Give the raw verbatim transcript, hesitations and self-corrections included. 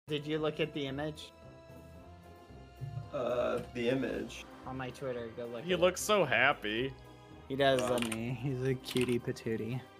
Did you look at the image? Uh, the image. On my Twitter, go look He at looks it. so happy. He does. Funny. He's a cutie patootie.